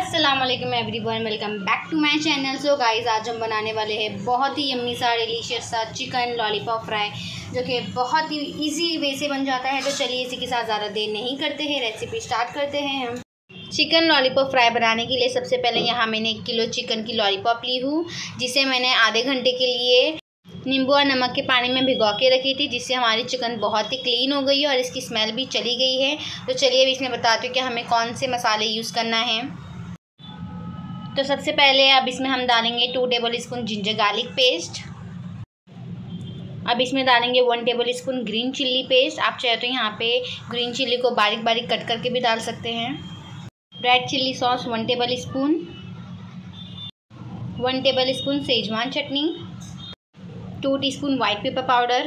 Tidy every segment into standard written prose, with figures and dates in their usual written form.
अस्सलाम वालेकुम everyone, welcome back to my channel. So guys, आज हम बनाने वाले हैं बहुत ही यम्मी सा डिलीशियस सा चिकन लॉलीपॉप फ्राई, जो कि बहुत ही इजी वे से बन जाता है। तो चलिए इसी के साथ ज़्यादा देर नहीं करते हैं, रेसिपी स्टार्ट करते हैं। हम चिकन लॉलीपॉप फ्राई बनाने के लिए सबसे पहले यहाँ मैंने 1 किलो चिकन की लॉलीपॉप ली हूँ, जिसे मैंने आधे घंटे के लिए नींबू और नमक के पानी में भिगो के रखी थी, जिससे हमारी चिकन बहुत ही क्लीन हो गई है और इसकी स्मेल भी चली गई है। तो चलिए अब इसमें बताती हूँ कि हमें कौन से मसाले यूज़ करना है। तो सबसे पहले अब इसमें हम डालेंगे 2 tablespoon ginger garlic paste. अब इसमें डालेंगे 1 tablespoon green chilli paste. आप चाहे तो यहाँ पे ग्रीन चिल्ली को बारीक बारीक कट करके भी डाल सकते हैं। Red chilli sauce 1 tablespoon, 1 tablespoon schezwan chutney, 2 teaspoon white pepper powder,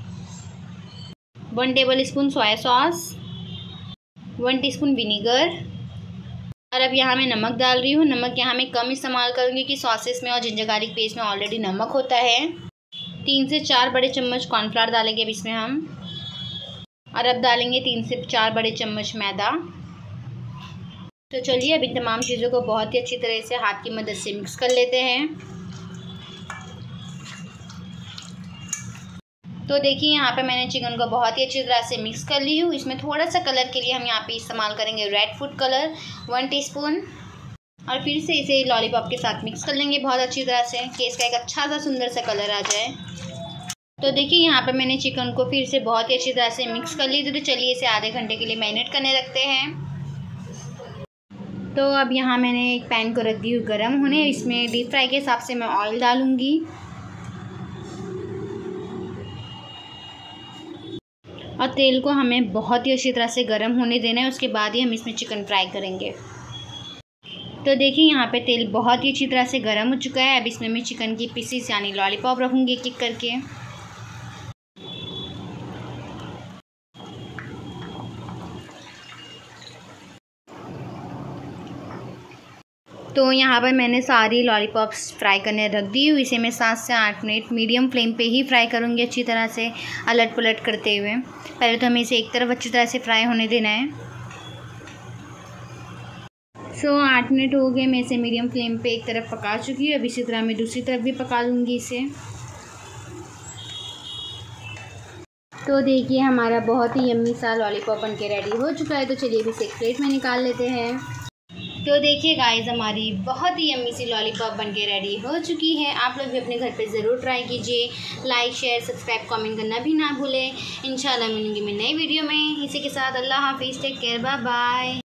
1 tablespoon soya sauce, 1 teaspoon vinegar. और अब यहाँ मैं नमक डाल रही हूँ। नमक यहाँ मैं कम इस्तेमाल करूँगी क्योंकि सॉसेस में और जिंजर गार्लिक पेस्ट में ऑलरेडी नमक होता है। 3 से 4 बड़े चम्मच कॉर्नफ्लावर डालेंगे अब इसमें हम। और अब डालेंगे 3 से 4 बड़े चम्मच मैदा। तो चलिए अब इन तमाम चीज़ों को बहुत ही अच्छी तरह से हाथ की मदद से मिक्स कर लेते हैं। तो देखिए यहाँ पे मैंने चिकन को बहुत ही अच्छी तरह से मिक्स कर ली हूँ। इसमें थोड़ा सा कलर के लिए हम यहाँ पे इस्तेमाल करेंगे रेड फूड कलर 1 टीस्पून। और फिर से इसे लॉलीपॉप के साथ मिक्स कर लेंगे बहुत अच्छी तरह से कि इसका एक अच्छा सा सुंदर सा कलर आ जाए। तो देखिए यहाँ पे मैंने चिकन को फिर से बहुत ही अच्छी तरह से मिक्स कर ली। तो चलिए इसे आधे घंटे के लिए मैरिनेट करने रखते हैं। तो अब यहाँ मैंने एक पैन को रख दी हूँ गर्म होने। इसमें डीप फ्राई के हिसाब से मैं ऑयल डालूँगी और तेल को हमें बहुत ही अच्छी तरह से गर्म होने देना है। उसके बाद ही हम इसमें चिकन फ्राई करेंगे। तो देखिए यहाँ पे तेल बहुत ही अच्छी तरह से गर्म हो चुका है। अब इसमें मैं चिकन की पीसीस यानी लॉलीपॉप रखूँगी एक एक करके। तो यहाँ पर मैंने सारी लॉलीपॉप्स फ्राई करने रख दी हूँ। इसे मैं 7 से 8 मिनट मीडियम फ्लेम पे ही फ्राई करूँगी अच्छी तरह से अलट पलट करते हुए। पहले तो हमें इसे एक तरफ अच्छी तरह से फ्राई होने देना है। 8 मिनट हो गए, मैं इसे मीडियम फ्लेम पे एक तरफ पका चुकी हूँ। अब इसी तरह मैं दूसरी तरफ भी पका लूँगी इसे। तो देखिए हमारा बहुत ही यम्मी सा लॉलीपॉप बन के रेडी हो चुका है। तो चलिए इसे एक प्लेट में निकाल लेते हैं। तो देखिए गाइस, हमारी बहुत ही यम्मी सी लॉलीपॉप बन के रेडी हो चुकी है। आप लोग भी अपने घर पे ज़रूर ट्राई कीजिए। लाइक शेयर सब्सक्राइब कमेंट करना भी ना भूलें। इंशाल्लाह मिलूंगी मैं नई वीडियो में। इसी के साथ अल्लाह हाफिज़, टेक केयर, बाय बाय।